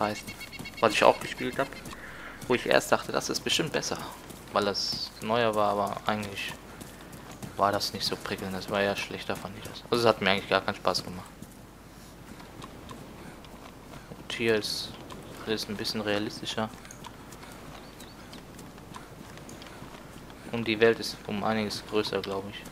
heißt, was ich auch gespielt habe, wo ich erst dachte, das ist bestimmt besser, weil das neuer war, aber eigentlich war das nicht so prickelnd, das war ja schlechter, fand ich das. Also es hat mir eigentlich gar keinen Spaß gemacht. Und hier ist alles ein bisschen realistischer. Und die Welt ist um einiges größer, glaube ich.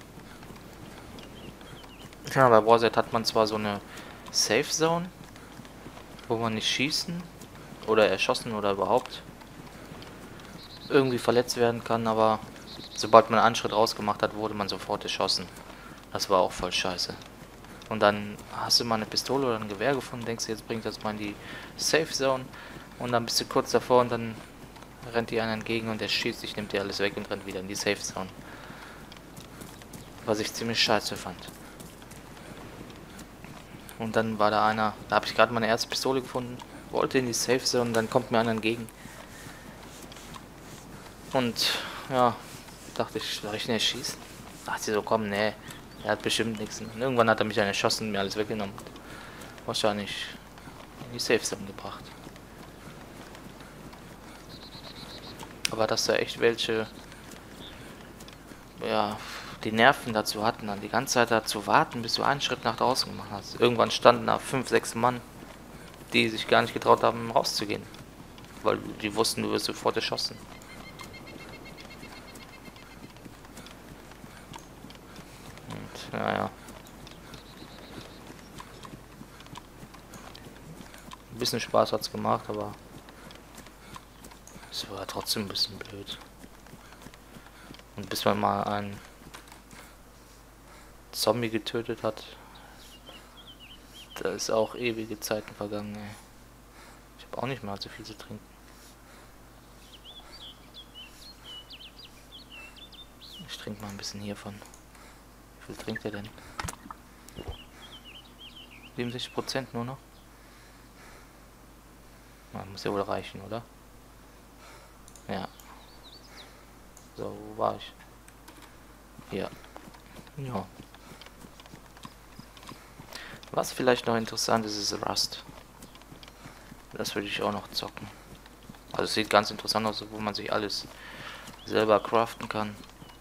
Ja, bei Warzone hat man zwar so eine Safe Zone, wo man nicht schießen oder erschossen oder überhaupt irgendwie verletzt werden kann, aber sobald man einen Schritt rausgemacht hat, wurde man sofort erschossen. Das war auch voll scheiße. Und dann hast du mal eine Pistole oder ein Gewehr gefunden, denkst du, jetzt bringt das mal in die Safe Zone und dann bist du kurz davor und dann rennt dir einer entgegen und der schießt dich, nimmt dir alles weg und rennt wieder in die Safe Zone. Was ich ziemlich scheiße fand. Und dann war da einer, da habe ich gerade meine erste Pistole gefunden, wollte in die Safe Zone und dann kommt mir einer entgegen. Und ja, dachte ich, soll ich nicht schießen? Dachte ich so, komm, nee, er hat bestimmt nichts. Und irgendwann hat er mich dann erschossen und mir alles weggenommen. Wahrscheinlich in die Safe Zone gebracht. Aber dass da echt welche, ja, die Nerven dazu hatten, dann die ganze Zeit da zu warten, bis du einen Schritt nach draußen gemacht hast. Irgendwann standen da 5, 6 Mann, die sich gar nicht getraut haben, rauszugehen. Weil die wussten, du wirst sofort erschossen. Und, naja. Ein bisschen Spaß hat's gemacht, aber es war trotzdem ein bisschen blöd. Und bis man mal einen Zombie getötet hat, da ist auch ewige Zeiten vergangen, ey. Ich habe auch nicht mal so viel zu trinken. Ich trinke mal ein bisschen hiervon. Wie viel trinkt er denn? 67% nur noch? Na, muss ja wohl reichen, oder? Ja. So, wo war ich? Hier. Ja. Was vielleicht noch interessant ist, ist Rust. Das würde ich auch noch zocken. Also es sieht ganz interessant aus, wo man sich alles selber craften kann.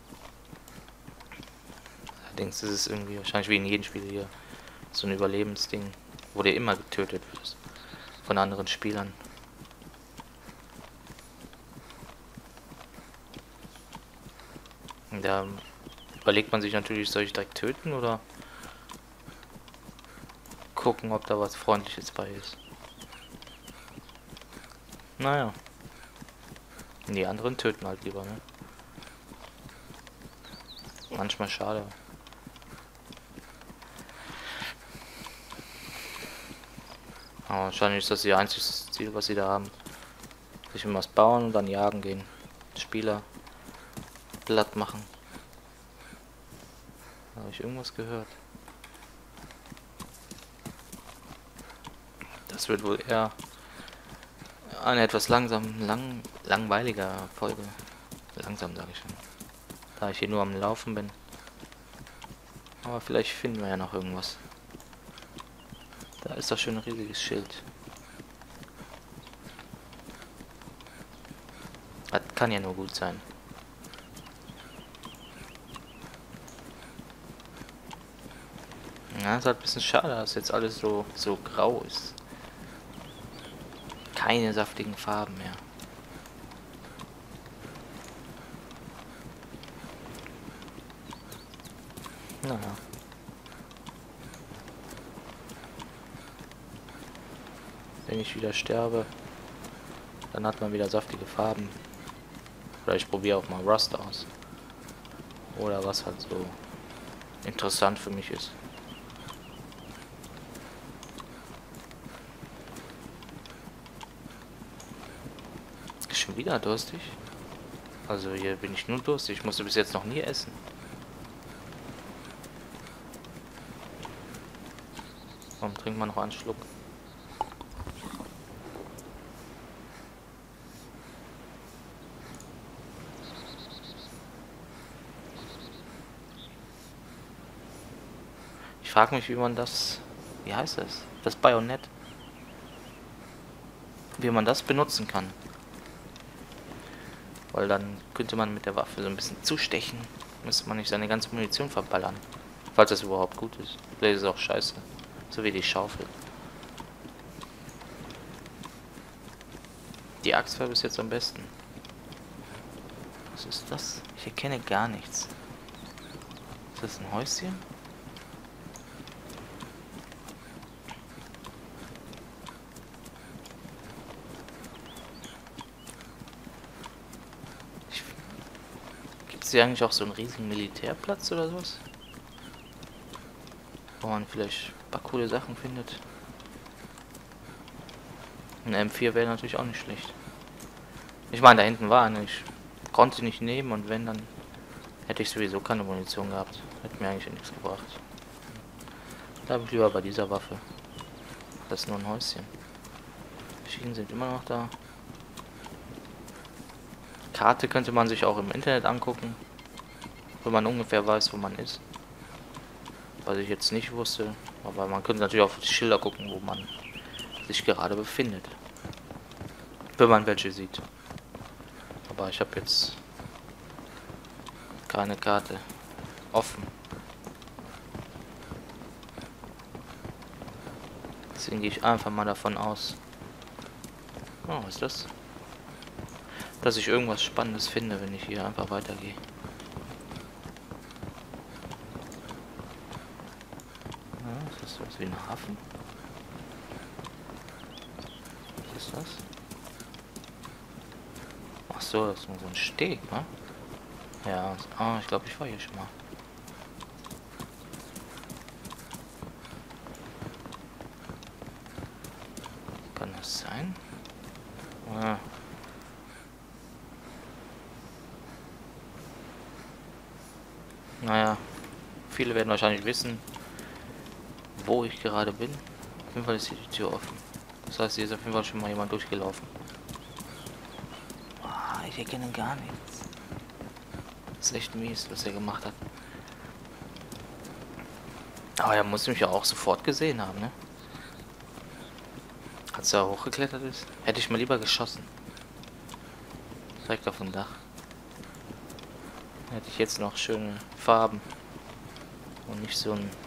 Allerdings ist es irgendwie wahrscheinlich wie in jedem Spiel hier so ein Überlebensding, wo dir immer getötet wird von anderen Spielern. Und da überlegt man sich natürlich, soll ich direkt töten oder gucken, ob da was Freundliches bei ist. Naja. Die anderen töten halt lieber, ne? Manchmal schade. Aber wahrscheinlich ist das ihr einziges Ziel, was sie da haben. Sich was bauen und dann jagen gehen. Spieler platt machen. Habe ich irgendwas gehört? Das wird wohl eher eine etwas langweiliger Folge. Langsam sage ich schon. Da ich hier nur am Laufen bin. Aber vielleicht finden wir ja noch irgendwas. Da ist doch schon ein riesiges Schild. Das kann ja nur gut sein. Ja, ist halt ein bisschen schade, dass jetzt alles so grau ist. Keine saftigen Farben mehr. Naja. Wenn ich wieder sterbe, dann hat man wieder saftige Farben. Oder ich probiere auch mal Rust aus. Oder was halt so interessant für mich ist. Schon wieder durstig? Also hier bin ich nur durstig. Ich musste bis jetzt noch nie essen. Warum trinkt man noch einen Schluck? Ich frage mich, wie man das... Wie heißt das? Das Bajonett. wie man das benutzen kann. Weil dann könnte man mit der Waffe so ein bisschen zustechen. Müsste man nicht seine ganze Munition verballern. Falls das überhaupt gut ist. Vielleicht ist es auch scheiße. So wie die Schaufel. Die Axt war bis jetzt am besten. Was ist das? Ich erkenne gar nichts. Ist das ein Häuschen? Gibt es hier eigentlich auch so einen riesigen Militärplatz oder sowas? Wo man vielleicht ein paar coole Sachen findet. Ein M4 wäre natürlich auch nicht schlecht. Ich meine, da hinten war eine. Ich konnte nicht nehmen und wenn, dann hätte ich sowieso keine Munition gehabt. Hätte mir eigentlich nichts gebracht. Bleibe ich lieber bei dieser Waffe. Das ist nur ein Häuschen. Schienen sind immer noch da. Karte könnte man sich auch im Internet angucken. Wenn man ungefähr weiß, wo man ist. Was ich jetzt nicht wusste. Aber man könnte natürlich auch auf die Schilder gucken, wo man sich gerade befindet. Wenn man welche sieht. Aber ich habe jetzt keine Karte offen. Deswegen gehe ich einfach mal davon aus. Oh, was ist das? Dass ich irgendwas Spannendes finde, wenn ich hier einfach weitergehe. Ja, ist das sowas wie ein Hafen? Was ist das? Ach so, das ist nur so ein Steg, ne? Ja, ich glaube, ich war hier schon mal. Kann das sein? Ah. Naja, viele werden wahrscheinlich wissen, wo ich gerade bin. Auf jeden Fall ist hier die Tür offen. Das heißt, hier ist auf jeden Fall schon mal jemand durchgelaufen. Ah, ich erkenne gar nichts. Das ist echt mies, was er gemacht hat. Aber er muss mich ja auch sofort gesehen haben, ne? Als er hochgeklettert ist, hätte ich mal lieber geschossen. Direkt auf dem Dach. Hätte ich jetzt noch schöne Farben. Und nicht so ein...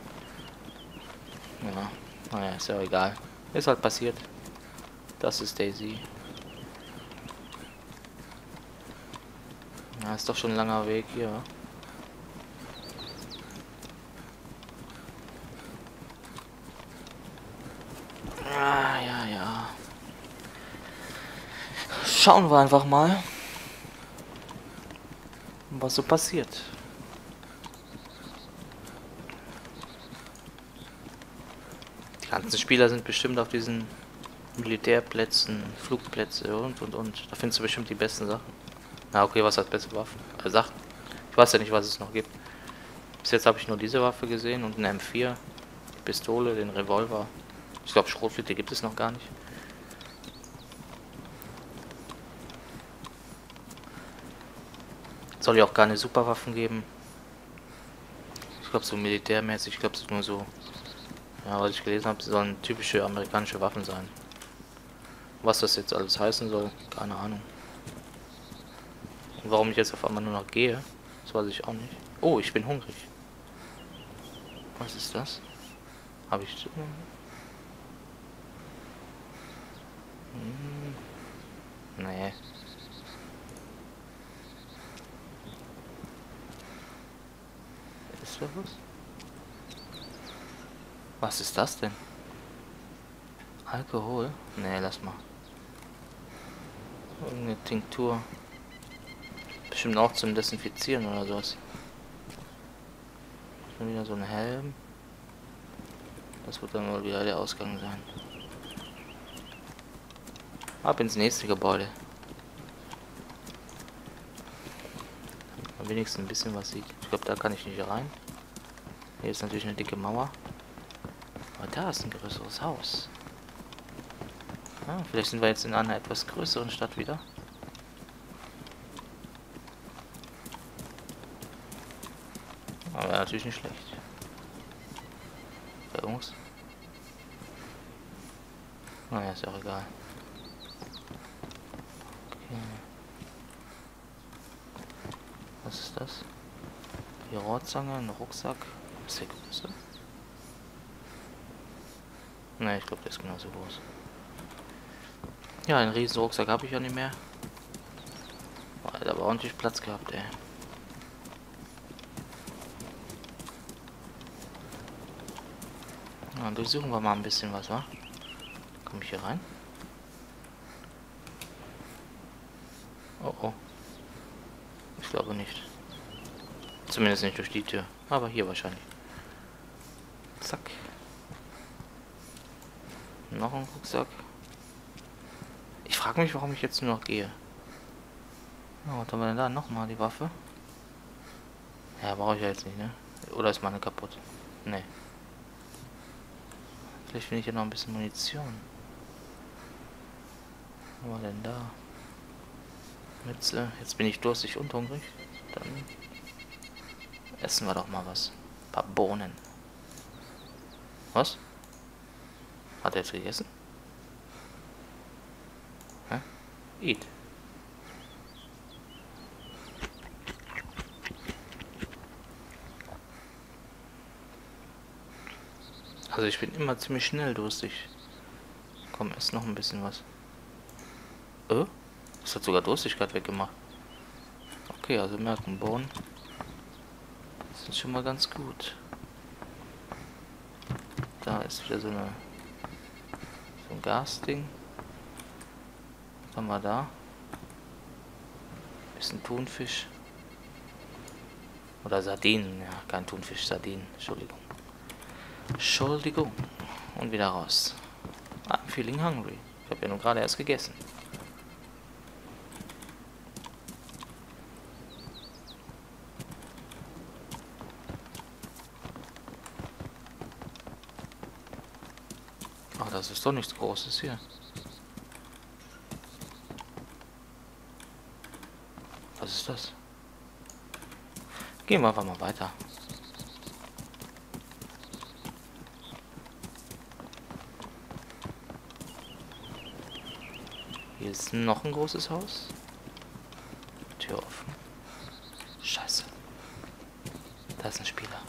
Ja, naja, ist ja auch egal. Ist halt passiert. Das ist Daisy. Ja, ist doch schon ein langer Weg hier. Ja. Schauen wir einfach mal, was so passiert. Die ganzen Spieler sind bestimmt auf diesen Militärplätzen, Flugplätze und. Da findest du bestimmt die besten Sachen. Na okay, was hat beste Waffen? Sachen. Ich weiß ja nicht, was es noch gibt. Bis jetzt habe ich nur diese Waffe gesehen und eine M4, die Pistole, den Revolver. Ich glaube, Schrotflinte gibt es noch gar nicht. Soll ja auch keine Superwaffen geben. Ich glaube, so militärmäßig, ich glaube, es ist nur so. Ja, was ich gelesen habe, sollen typische amerikanische Waffen sein. Was das jetzt alles heißen soll, keine Ahnung. Und warum ich jetzt auf einmal nur noch gehe, das weiß ich auch nicht. Oh, ich bin hungrig. Was ist das? Habe ich... Nee. Ist da was? Was ist das denn? Alkohol? Nee, lass mal. Irgendeine Tinktur. Bestimmt auch zum Desinfizieren oder sowas. Schon wieder so ein Helm. Das wird dann wohl wieder der Ausgang sein. Ab ins nächste Gebäude. Damit man wenigstens ein bisschen was sieht. Ich glaube, da kann ich nicht rein. Hier ist natürlich eine dicke Mauer. Aber da ist ein größeres Haus. Ah, vielleicht sind wir jetzt in einer etwas größeren Stadt wieder. Aber wäre natürlich nicht schlecht. Bei uns. Naja, ist ja auch egal. Was ist das? Die Rohrzange, ein Rucksack. Ist der größer? Ne, ich glaube, der ist genauso groß. Ja, einen riesen Rucksack habe ich ja nicht mehr. Boah, hat aber ordentlich Platz gehabt, ey. Ja, durchsuchen wir mal ein bisschen was, wa? Komme ich hier rein? Oh oh. Ich glaube nicht. Zumindest nicht durch die Tür. Aber hier wahrscheinlich. Zack. Noch ein Rucksack. Ich frage mich, warum ich jetzt nur noch gehe. Oh, was haben wir denn da? Nochmal die Waffe. Ja, brauche ich ja jetzt nicht, ne? Oder ist meine kaputt? Ne. Vielleicht finde ich ja noch ein bisschen Munition. Was war denn da? Mütze. Jetzt bin ich durstig und hungrig. Dann essen wir doch mal was. Ein paar Bohnen. Was? Hat er jetzt gegessen? Hä? Eat. Also ich bin immer ziemlich schnell durstig. Komm, ess noch ein bisschen was. Das hat sogar Durstigkeit weggemacht. Okay, also merken, Bohnen sind schon mal ganz gut. Da ist wieder so ein Gasding. Was haben wir da? Bisschen Thunfisch. Oder Sardinen, ja, kein Thunfisch, Sardinen, Entschuldigung. Entschuldigung. Und wieder raus. I'm feeling hungry. Ich habe ja nur gerade erst gegessen. Ach, das ist doch nichts Großes hier. Was ist das? Gehen wir einfach mal weiter. Hier ist noch ein großes Haus. Tür offen. Scheiße. Da ist ein Spieler.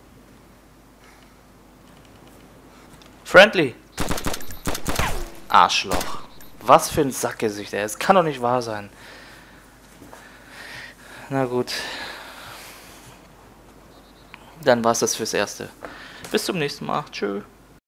Friendly! Arschloch. Was für ein Sackgesicht, ey. Es kann doch nicht wahr sein. Na gut. Dann war's das fürs Erste. Bis zum nächsten Mal. Tschö.